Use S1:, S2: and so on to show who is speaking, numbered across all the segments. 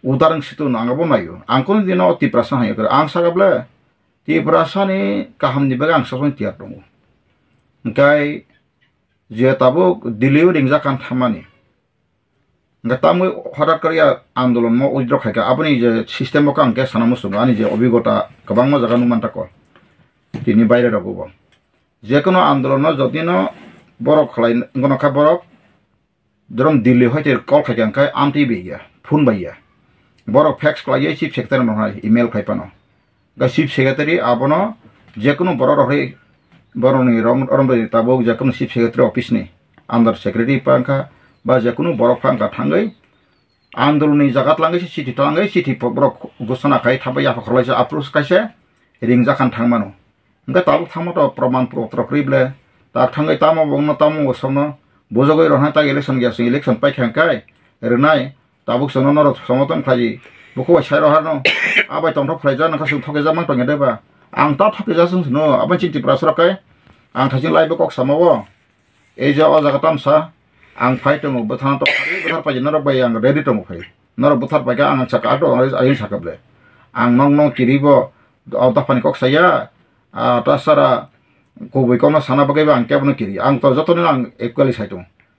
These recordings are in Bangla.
S1: udarang situ nangabo nayo angkon dino ti prasa hayo ang sagable ti prasa ni kaham ni bagang sosong tiap dong ngkai je tabuk diliu ringjakan thamani ngka tamu hadat karya andolon mo ujdro khaika apni je system ko angke sanamu sungo ani je obigota kabang mo jaga numanta ko tini বাইরে রাখবো যে কোনো আন্দোলন যদিনো বরফ খালাই কোনো খা বরফ ধরুন দিল্লি হয়তো কল খাইকে আঙ্কায় আমটি বেইয়া ফোন বাইয়া বরফ ফ্যাক্স খাইয়ে চিফ সেক্রেটারি নহয় ইমেল খাইপানো গা চিফ সেক্রেটারি আপনো যে কোনো বড় রহে বড়নি রমরমরি তাবক যে কোনো চিফ সেক্রেটারি অফিস নি আন্ডার সেক্রেটারি পাঙ্কা বা যে কোনো বড় ফাঙ্কা থাঙ্গাই আন্দোলননি জাগাত লাঙ্গাইছে চিঠি থাঙ্গাই চিঠি বরফ ঘোষণা খাই থাবাই আফা খলাইছে আপ্রুস কাইছে রিংজাখান থাংমানো ngka tabuk thangmo praman pत्र krible tak thangai tamo bongno tamo somno bojogoi rohna tak election gyas election pai khangkai renai tabuk sono nor somoton khaji buko sai rohano abai tongthok phlaija nang khasung thoke jamang tonge deba ang ta thoke jasung no abai chinti prasrakai ang thajin laibe kok samawo ei ja o jaga tamsa ang phai tongo bothana to khari bothar pai nor bai ang ready tongo phai nor bothar pai ka ang chaka to ayin sakable ang nong nong kiribo auta pani kok saya tasara koboi kono sana bagai bang kebno kiri ang to joto nang equally saito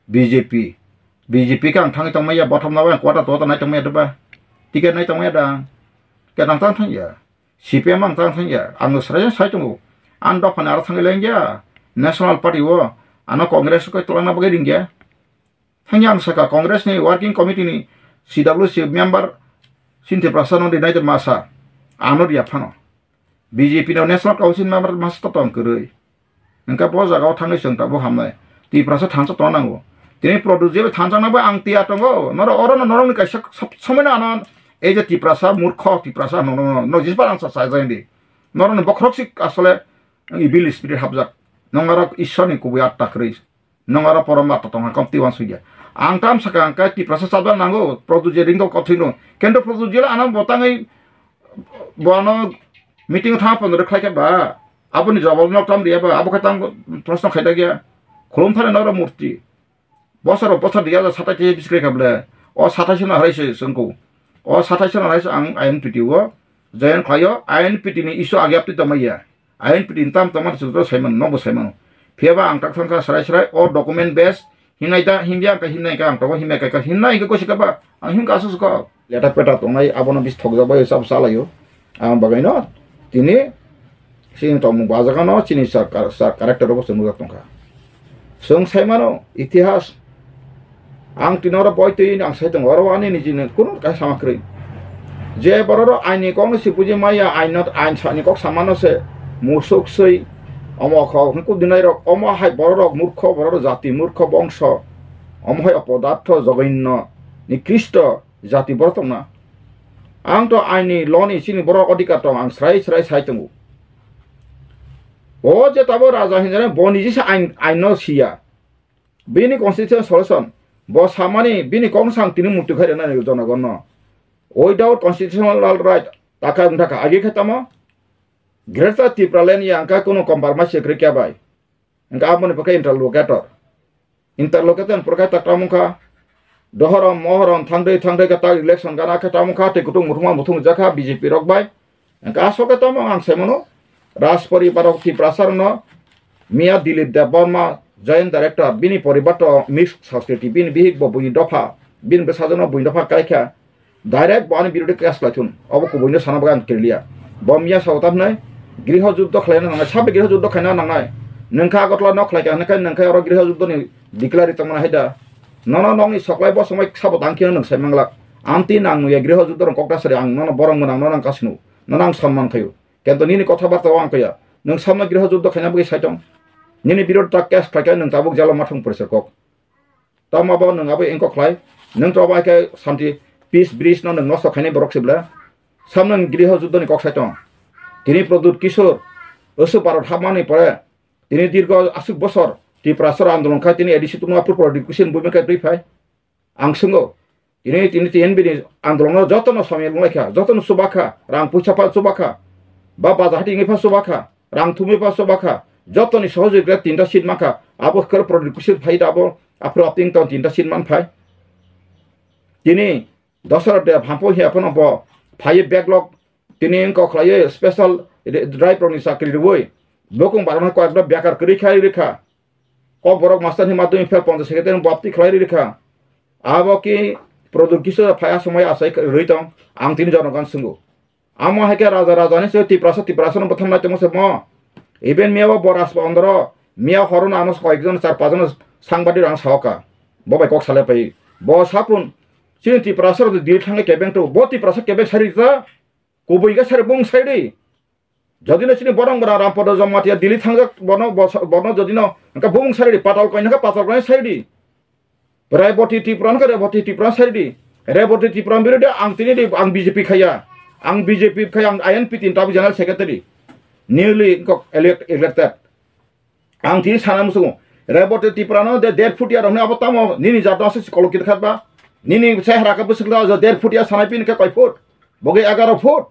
S1: BJP ka ang thangi tongmaya bottom na ba kwata to na tongmaya deba tiket nai tongmaya da ke tang tang ya CPM ang tang ya ang sraya saito an do pana ar thangi lengya national party wo ano congress ko tolana bagai ringya thangya ang saka congress ni working committee ni CWC member sinte prasano de nai masa ano dia phano BJP no national council member mas to tong kerei engka po jaga thangai seng ta bo hamnai ti prasa thangsa to nango tini produce thanjang na ba ang tia tongo noro orono norong ka samena anan ei je ti prasa murkho ti prasa no jisba ang sa jaindi noro bokroksik asole ibil spirit habjak nongara ishoni kubu atta kerei nongara poroma to tong kam ti wan suya ang tam saka angka ti prasa sabal nango produce ringo kothino kendo produce anam botangai bono meeting tha pon re khlai ba apni jawab nok tam dia ba abo khatam प्रश्न खाइदा गया खुलुम थारे नर मूर्ति बसर बसर दिया साता के बिस्क्रे खाबले ओ 27 ना हराइसे जोंखौ ओ 27 ना हराइसे आं आइएनपिटी वो जयन खायो आइएनपिटी नि इशु आग्याप्ति तमैया आइएनपिटी ताम तमर सुद्रो साइमन नबो साइमन फेबा आं टाकसनका सराय सराय ओ डकुमेन्ट बेस हिनाइदा हिन्दिया का हिनाइ का आं तबो हिनाइ का हिनाइ को सिकाबा आं हिम कासुस को लेटा पेटा तंगाइ आबनो बिस थक जाबाय सब सालायो आं बागाइनो तिनी सिं तमु बाजागानो चिनि कारेक्टर बस नुगा तंका जों साइमानो इतिहास आं तिनरा बयतै आं साइदों अरवानि निजिनो कुनु का सामाख्रै जे बररो आइनि कौन सिपुजे माया आइनत आइन सानि कक सामानसे मुसुकसै अमख हुकु दिनाइ रक अम हाय बररक मूर्ख बरर जाति मूर्ख वंश अमहाय अपदार्थ जगैन्न निकृष्ट जाति बरतंना आं तो आइनि लनि सिनि बर अधिकार दं आं स्राय स्राय साइतंगु ओ जे ताबो राजा हिंजाने बनिजिसे आइन सिया बिनि कन्स्टिट्यूशन सल्यूशन ब सामानि बिनि कौन सांग तिनि मुक्ति खायना जनगण विदाउट कन्स्टिट्यूशनल राइट ताका उनथाका आगे खतम ग्रेटर त्रिपुरालेन यांका कोनो कम्पारमाइज सेक्रे क्या बाय इंका आपने पके इंटरलोकेटर प्रका तकटामुखा दहरम महरम थांदे कता इलेक्शन गाना खटामुखा ते कुटुंग मुथुमा मुथुम जाखा बीजेपी रकबाय इंका आसोकतम आं सेमनो राज परिवार की प्रसारण मिया दिलीप देवबर्मा जयंत डायरेक्टर बिनि परिबार मिक्स संस्कृति बिनि बिहिक बुनि दफा बिन बेसाजन बुनि दफा कायखा डायरेक्ट बानि बिरुदे केस लाथुन अब को बुनि साना बागान केलिया बमिया सावताबने गृह युद्ध खलायना नांगा साबे गृह युद्ध खायना नांगाय नोंखा गतला न खलायका नखाय नोंखा अर गृह युद्ध नि डिक्लेयार तमना हायदा नन नंनि सकलाय बो समय साबो दांखिना नों सायमांगला आंति नांनु या गृह युद्ध रं कक्टासरे आं नन बरं मोनां नन कासिनु नन आं सम्मान खायो केंतो निनि कथाबार्ता आं कया नों सामना गृह युद्ध खायना बगे सायदं निनि बिरोधा केस खायका नों ताबुक जाला माथुं परिसर कक तमाबो नों आबो एंको खलाय नों तो बायके शांति पीस ब्रिज न नों नस्त खायनाय बरकसिबला सामना गृह युद्ध नि कक सायदं तिनि प्रदुत किशोर असु भारत हाबनानै परे तिनि दीर्घ 80 बছর त्रिपुरासर आंदोलन खाय तिनि एडिसि तुमा पुर डिस्कशन बुमिका दुइफाय आं सोंगो तिनि टिएनबि आंदोलन जतन समय लंलायखा जतन सुबाखा रां पुछाफा सुबाखा बा बाजाहाटिङिफा सुबाखा रां थुमिफा सुबाखा जतन सहयोगिता तिनटा सिट माखा आबो खर डिस्कशन फाय दाबो आफ्रो अपटिं तन तिनटा सिट मान फाय तिनि Dosar de hampo hi apon bo phai backlog tini ko khlai special drive ni sakri roi bokong baron ko ekda bekar kri khai rekha ko borok master ni madhyamik fel 50 second bapti khlai rekha abo ki produk kiso phaya samay asai roi tong ang tini janogan sungu amo heke raja raja ni se tiprasa no prothom na temo se mo even miawa boras bondro mia horon anos ko ekjon 4-5 jon sangbadi rang sahaka bobai kok sale pai bo sapun sini tiprasa ro dil thange kebeng to bo tiprasa kebeng sari ta kubuiga sari bung sairi যদি না চিনি বরং বড় রামপদ জমাতিয়া দিলি থাঙ্গ বন বন যদি না নকা বুং সাইডি পাতাল কই নকা পাতাল কই সাইডি রায়বতী ত্রিপুরা নকা রায়বতী ত্রিপুরা সাইডি রায়বতী ত্রিপুরা বিরোধে আং তিনি দি আং বিজেপি খায়া আং বিজেপি খায়া আং আইএনপি তিন তাবি জেনারেল সেক্রেটারি নিউলি ইলেক্টেড আং তিনি সানা মুসু রায়বতী ত্রিপুরা নো দে 1.5 ফুটিয়া রনে আবতাম নিনি জাত আছে কলকিত খাবা নিনি সেহরা কা বসকলা 1.5 ফুটিয়া সানাইপিন কে কয় ফুট বগে 11 foot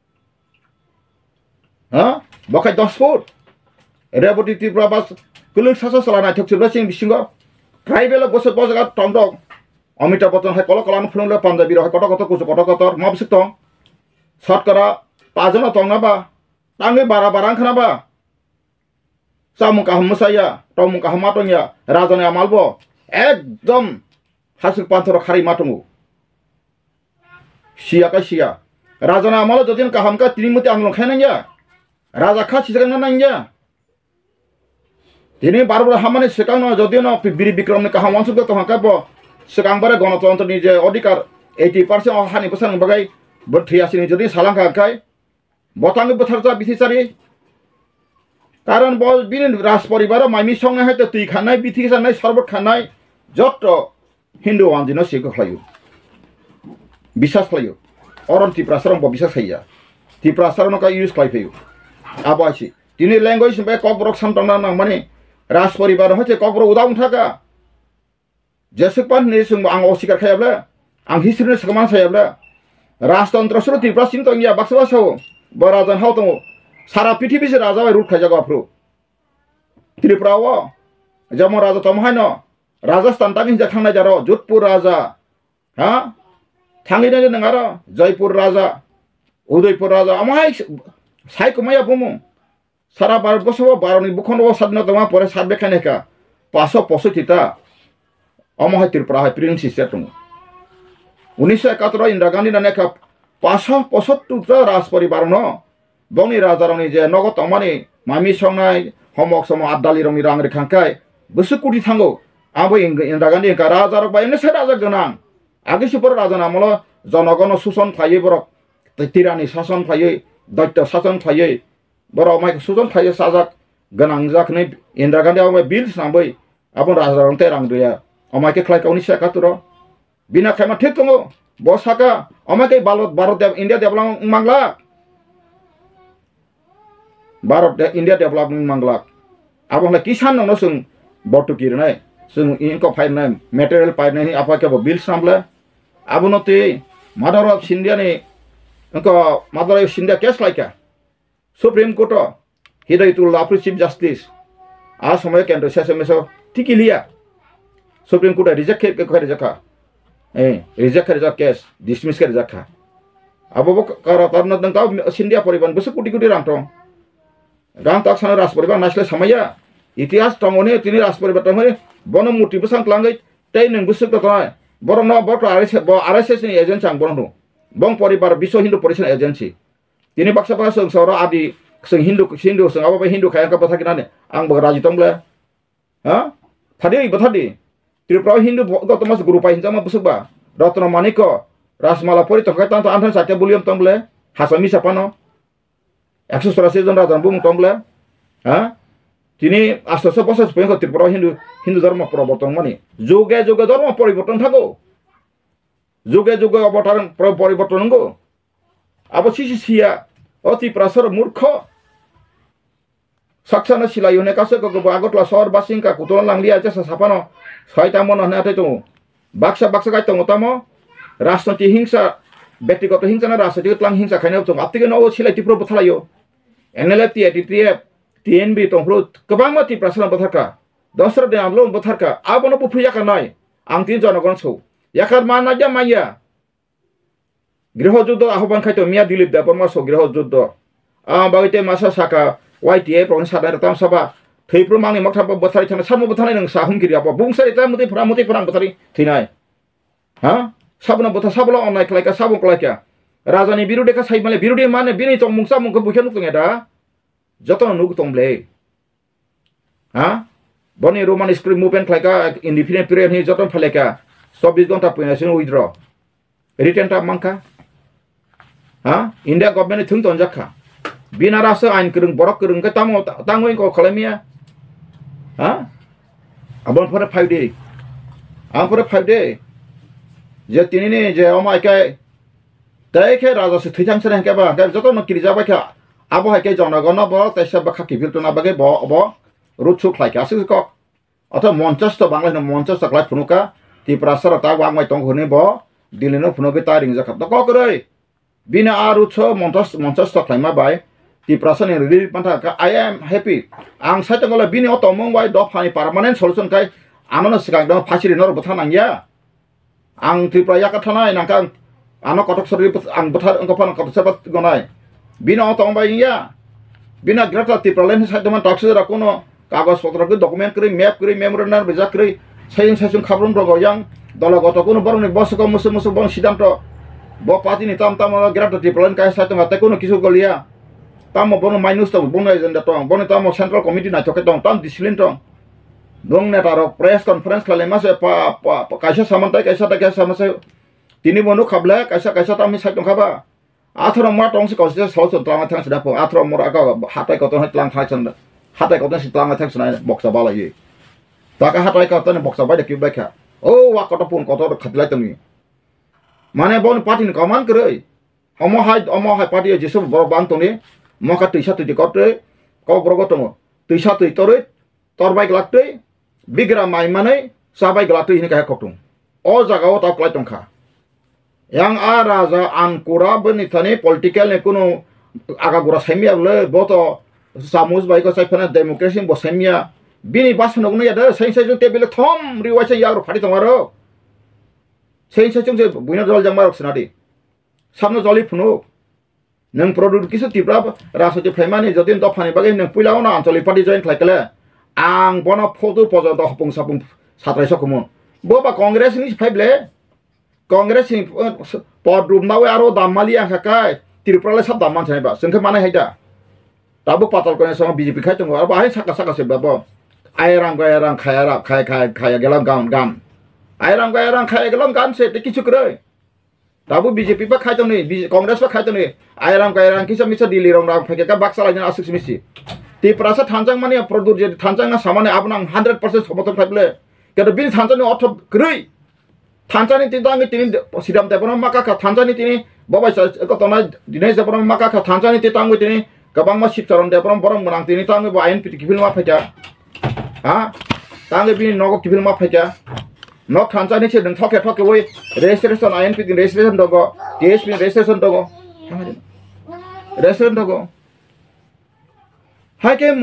S1: Bakai 10 foot. Reboti Tripura bas kulit sasa selana thok sibra sing bisingo. Tribal bosot bosaga tomdok. Amita Bachchan hai kolo phulung le Punjabi ro koto koto kuso koto kotor mabsik tong. Satkara pajana tong na ba. Tangi bara barang khana ba. Samung ka hamsaya, tomung ka hamatong ya, rajane amalbo. Ekdom hasil panthor khari matungu. Sia ka sia. Rajana amalo jodin ka hamka tinimuti anglong khaina ya. রাজা খা সিসাং না ইয়া তিনি বারবার হামানে সেকাং না যদিও না বীর বিক্রম নে কাহা ওয়ানসুক তো হাকা ব সেকাং বারে গণতন্ত্র নি যে অধিকার 80% হানি বসাং বাগাই বঠিয়াসিনি যদি সালাঙ্কা খাই বতাঙ্গ বথারতা বিথিসারি কারণ বিন রাজ পরিবার মাইমি সঙ্গে হয়তো তুই খানাই বিথি খানাই সর্বত খানাই যত হিন্দু আনজিনো সিগো খায়ু বিশ্বাস খায়ু অরন ত্রিপ্রাসারম বিশ্বাস খাইয়া ত্রিপ্রাসারম কা ইউজ খাইফেয়ু আবাসি তিনি ল্যাঙ্গুয়েজ বে ককবরক সামতনা না মানে রাজ পরিবার হচ্ছে ককবর উদাউন থাকা যেসেকপান নে সং আং অস্বীকার খায়াবলা আং হিস্ট্রি সমান সায়াবলা রাজতন্ত্র সুর ত্রিপুরা সিংতং ইয়া বাক্সবাসাও বরাজন হাও তং সারা পৃথিবী সে রাজা রুট খাইজাগো আফ্রু ত্রিপুরাও যেমন রাজা তমহাই ন রাজস্থান তাগি যা থাংনাই যারো যোধপুর রাজা হ্যাঁ থাঙ্গি না নং আরো জয়পুর রাজা উদয়পুর রাজা আমাই সাইকো মায়া বুমু সারা ভারতবর্ষ বারোনি বুখন স্বাধীনতা পরে সাত বেখানেকা 565টা অমহাই ত্রিপুরা হয় প্রিন্সিস দং 1971 ইন্দিরা গান্ধী নানেকা 575টা রাজ পরিবার ন বংনি রাজারনি যে নগদ অমানি মামি সংনাই হমক সম আদালি রমি রাং রেখাঙ্কাই বসু কুটি থাঙ্গো আবো ইন্দিরা গান্ধী কা রাজার বাইনে সে রাজা গনাং আগে সুপর রাজা নামল জনগণ শোষণ ফাইয়ে বরক তিরানি শাসন ফাইয়ে দৈত্য শাসন ফাইয়ে বড় মাই সুজন ফাইয়ে সাজাক গনাং জাকনে ইন্দিরা গান্ধী আমায় বিল সামबै আপন রাজা রংতে রাং দুয়া আমাকে খাই 1971 বিনা খাইমা ঠিক দङ বসাকা আমাকে ভারত ইন্ডিয়া ডেভেলপ মাংলা भारत इंडिया डेभलपमेंट मांगलाक आबोंला किसान ननो जों बटुकिरनाय जों इनको फाइनाय मटेरियल पाइनाय आपा के बिल सामला आबोनते मदर ऑफ इंडिया ने इनको मदर ऑफ इंडिया केस लाइका supreme court Hidayatullah chief justice आ समय केंद्र सेसमेसो तिकिलिया सुप्रीम कोर्ट रिजेक्ट करे जका रिजेक्ट करे जका केस डिसमिस करे जका आबो कर करन दंता इंडिया परिबन बस कोटी कोटी रांटं Ram tak sana ras poribar nasle samaya itias tongone tini ras poribar tongone bono murti besang klangai tei neng busuk to toy borno boto RSS ni agency ang bono bong poribar biswa hindu police agency tini baksa ba song sora adi sing hindu sing apa hindu kaya ka pathakinane ang bagraji tongle ha thadi bathadi tripura hindu to mas guru pai hinjama busuk ba ratna maniko rasmala pori to kaitan to anthan satya buliam tongle hasami sapano 184 জন রাজা বুম টংলা হ্যাঁ তিনি 800 বছর পর্যন্ত ত্রিপুরা হিন্দু ধর্ম প্রবর্তন মানে যুগে যুগে ধর্ম পরিবর্তন থাকো যুগে যুগে অবতারণ পরিবর্তন গো আবো সিয়া অতি প্রাসর মূর্খ সাকসানা সিলাইনে কাছে গো আগতলা শহর বাসিংকা কুতলা লাংলি আছে সাপানো ছয়টা মন হনাতে তো বাক্সা গাইতো মতামো রাজনৈতিক হিংসা ব্যক্তিগত হিংসা না রাজনৈতিক ক্লাং হিংসা খাইনাও তো আত্তিকে নও সিলাই Tripura বথালাयो NLF TTF TNB tongfru kebang mati prasalan botarka dosra de amlo botarka abono pupriya kanai ang tin jonogon so yakar mana ja maya গৃহযুদ্ধ আহ্বান খাইতো মিয়া দিলীপ দেব বর্মা গৃহযুদ্ধ বাগিতে মাসা সাকা YTA প্রন সাদার তাম সাবা থৈপ্রু মাংনি মকথাব বথারি থানা সামু বথানাই নং সাহুমগিরি আপা বুংসারি তা মুতি ফরাং বথারি থিনাই হ্যাঁ সাবনা বথা সাবলা অনলাইন খালাইকা সাবু খালাইকা রাজানি বিরুদ্ধে কা সাইমালে বিরুদ্ধে মানে বিনি তং মুংসা মুংকে বুখে নুক তংএদা যত নুক তংলে হ্যাঁ বনি রোমান স্ক্রিপ্ট মুভমেন্ট খালাইকা ইন্ডিপেন্ডেন্ট পিরিয়ড হি যত ফালাইকা 24 ঘন্টা পয়নাসিন উইথড্র রিটেন টা মাংকা হ্যাঁ ইন্ডিয়া গভর্নমেন্ট থুং তনজাखा बिना रासो आइन करung borok करung ka tamo tangoi ko khalamia ha abon for 5 day am for 5 day je tinini je omai kai tai ke raja se thithang sere ka ba ga joto no kiri jaba ka abo ha ke jona gono bo taisa ba khaki filto na bage bo bo rutsu khlai ka asu ko atha monchas to bangla no monchas klai phunuka ti prasara ta wang mai tong hone bo dilino phunoge ta ring jakap to ko koroi bina aru cho monchas to klai ma bai ti prasan yang relief pantha ka I am happy ang sa tangala bini oto mong wai do phani permanent solution kai amano sikang do phasiri nor botha nangya ang ti praya ka thana nang kan ano kotok sori ang botha ang kapan kotok sabat gonai bini oto bai ya bina grata ti pralen sa teman taksi ra kono kagos potro ke dokumen kri map kri memorandum beja kri sayin sasung khabron ro yang dalagot kono borong ni bos ko musu bon sidanto bo pati ni tam grata ti pralen kai sa tama ta kono kisu golia tamo bono minus to bono agenda tong bono tamo central committee na choke tong tam discipline tong dong ne taro press conference khale mase pa kaisa samantai kaisa ta kaisa mase tini bono khabla kaisa tam mi saitong khaba athro ma tong se kaisa so tang thang sida po athro mor aga hatai ko tong tlang thai chan hatai ko tong si tlang thang sunai boxa bala ye ta ka hatai ko tong boxa bai de ki bai kha o wa ko to pun ko to khatlai tong ni mane bono party ni kaman krei omo hai party jesu bor bang tong ni maka tuisa tu dikotre kau brogotomo tuisa tu itore torbai gelakte bigra mai manai sabai gelakte ini kaya kotung o jaga o tau klai tongkha yang a raja ankura beni thani political ne kuno aga gura semia le boto samus bai ko saifana democracy bo semia bini basno gno ya da sai sai jung tebile thom riwasa yaro phati tomaro sai sai jung je buina jol jamar snadi samno joli phunu nang produk kisu tipra raso je phaimani jodin do phani bagai nang puilao na ancholi party join khlaikale ang bono photo pojo do hopung sapung satrai sokumun bo ba congress ni phaible congress ni podrum nawe aro damali ang khakai tiripra sab damman chai ba sengke mane haida tabu patal ko song BJP khai tong ba hai saka se ba bo airang khaya gelam gam airang khaya gelam gan se te kichu krei tabu BJP ba khai tong ni congress ba khai tong ni airang kisa misa dili rong phake ka baksa lajana asuk misi ti prasa thanjang mane produk je thanjang na samane apnang 100% somoton thaible kedo bin thanjang otho grei thanjani tintang tini sidam tepona maka ka thanjani tini babai ko tona dinai japona maka ka thanjani tintang tini kabang ma sipcharon tepona borong menang tini tang ba INP kibil ma phaja ha tang bin nogo kibil ma phaja nok thanjani che deng thoke woi registration INP registration dogo TSP registration dogo restaurant dogo hai ke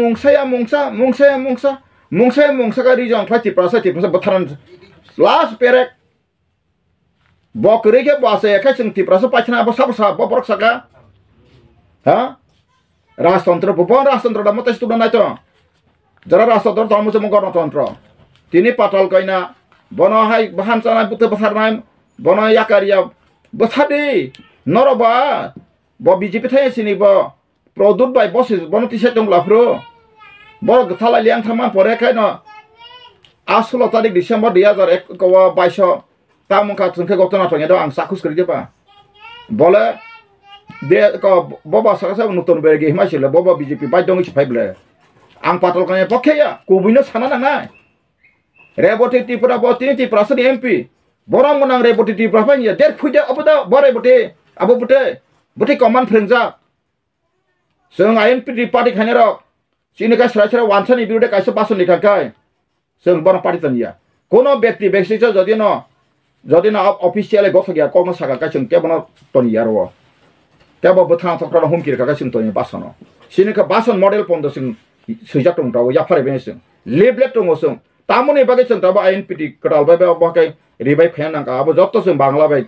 S1: mungsa ka rijong khati prasa botharan last perek bokre ke base ka sing ti prasa pachna ba sab borok saka ha rashtantra da mata student na to jara rashtantra to musa mongor tantra tini patal kaina bono hai bahan chana putte basarnai bono yakaria bathadi noroba bo BJP thai sini bo product by bosses bono ti setong lafro bo thala liang thama pore khai no 16 tarik Desember 2001 ko 22 tamongka thungke gotona thonge do ang sakus kri ba bole de ko boba sakasa nutun berge himasile boba BJP bai dong chi phaible ang patol kane pokhe ya kubuino sana na nai reboti tipura bo tini ti prasan MP borang menang reboti tipura pa ya der phuja aboda bore bote abo bote bote command frengja seng INP di party khane ro sini ka sra wansani birude kaisa pason likha kai seng borang party tan ya kono ব্যক্তি যদি না অফিসিয়ালে গথ গিয়া কর্ম সাকা কাইসং কেবন টনি ইয়ারো কেব বথা তকরা হুমকির কাইসং টনি বাসনো সিনিকা বাসন মডেল পন্দ সিং সুজা টং তাও या फारे बेसं लेबलेट टंग सं तामने बागे सं ताबा आईएनपीटी कडाल बाय बाके रिबाइ फेन नाका अब जत्तो सं बांग्ला बाय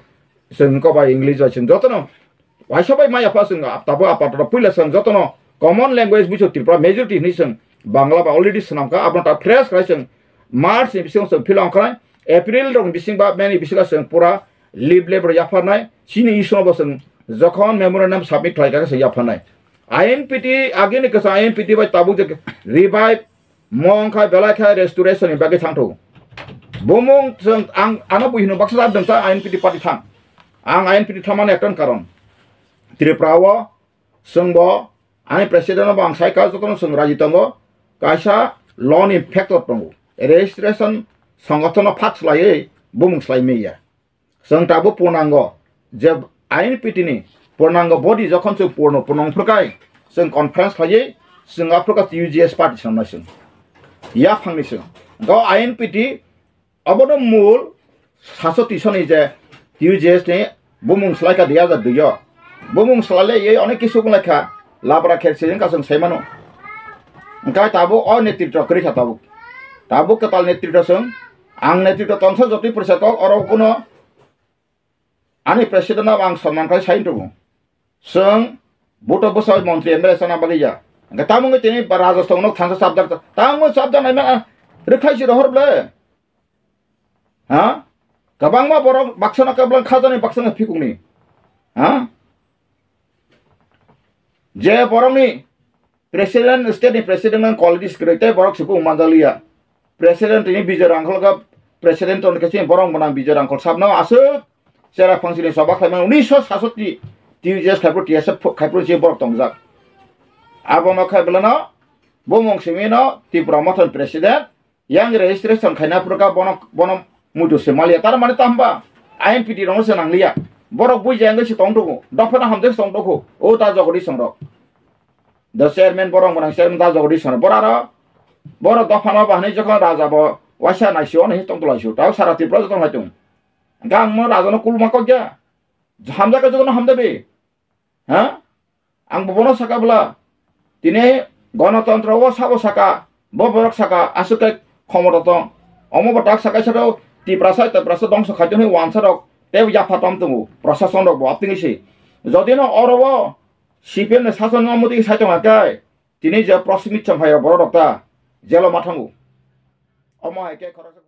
S1: जों को बाय इंग्लिश जों जतनो वाइसा बाय माया फा जों ताबो आपातरा पुइला जों जतनो कमन लैंग्वेज बिसो त्रिपुरा मेजॉरिटी नि जों बांला बा अलरेडी सनामका आपन ता फ्रेश राय जों मार्च नि बिसिं जों फिलां खराय एप्रिल रं बिसिं बा मेनि बिसिं जों पूरा लिब लेबर याफानाय सिनि इसनो बा जों जखन मेमोरेंडम सबमिट खालायगा जों याफानाय आईएनपीटी आगे नि कसा आईएनपीटी बाय ताबु जे रिवाइव मंखा बेलाखा रेस्टोरेशन नि बागे थांथौ बुमुं जों आंनो बुहिनो बाक्सा दंता आईएनपीटी पार्टी थां आं आईएनपीटी थामाने एकटन कारण त्रिपुराव जोंबो आंनि प्रेसिडेन्ट आं सायका जतन जों राजि दङ कायसा ल'नि फैक्टर दङ रेजिस्ट्रेशन संगठन फाक्स लायै बुमुं स्लायमेया जों दाबो पूर्णांग जे आईएनपीटी नि पूर्णांग बडी जखन जों पूर्णंफोरखाय जों कनफारेन्स खालायै जों आफ्रिका यूजीएस पार्टी सामनायसों या फांनिसों गाव आईएनपीटी अबनो मूल सासो तिसनि जे यूजीएस नि बुमुं स्लायका दिया जा दियो बुमुं स्लायले ये अनेक किसु बुंलायखा लाब्रा खेरसेजों कासों सैमानो ओंखाय ताबो अ नेतृत्व करिखा ताबो कताल नेतृत्व जों आं नेतृत्व तनसा जति परिषदआव अराव कुनो आंनि प्रेसिडेन्ट आं सन्मानखाय साइन दङ जों बुट बसाय मन्त्रि एमएलए साना बागैया ओंखाय तामुंगे तिनि राजस्थानाव थांसा साबदार तामु साबदानाय मा रोखायसि रहरब्ले हा गोबांमा बर' बाक्साना केबल खाजानि बाक्साना फिकुंनि हा जे बरंनि प्रेसिडेन्ट स्टेटनि प्रेसिडेन्ट क्वालिटिस ग्रेटे बरक सिबु मानजालिया प्रेसिडेन्ट नि बिजय रांखलगा प्रेसिडेन्ट अनकेसि बरं बना बिजय रांखल साबना आसो सेरा फंसिनि सभा खायमा 1967 टीजेस खायप्रो टीएसएफ खायप्रो जे बरक दंजा आबनो खायबलना बुमुं सिमिनो त्रिपुरा मथन प्रेसिडेन्ट yang registration खायना प्रका बनम मुदु सेमालिया तार माने तामबा आईएनपीटी रंग से नांलिया बरक बुइ जांगे से तंग दगो दफना हमदे तंग दगो ओ ता जगडी संरक द चेयरमैन बरं बना चेयरमैन ता जगडी संरक बरारा बर दफना बाहनै जखन राजा ब वासा नाइसो नै तंग तलाइसो ता सारा त्रिपुरा जतन हायतुं गांग म राजानो कुलमा कग्या हामजा का जगन हामदे बे हा आं बबनो साकाबला दिनै गणतन्त्र व साबो साका बरक साका आसुके ক্ষমতা তো অমবটাক সাকাইছাও তি প্রাসায় তে প্রাসা দংশ খাইতনি ওয়ানসারক তে ইয়াফাতম তমু প্রশাসন রব আপতিংসি যদিনো অরব সিপিএম ने শাসন অনুমতি সাইতং আকাই তিনি যে প্রসমিত ভাই বড় ডক্টর জেল মাথাঙ্গু অমা একে খরচ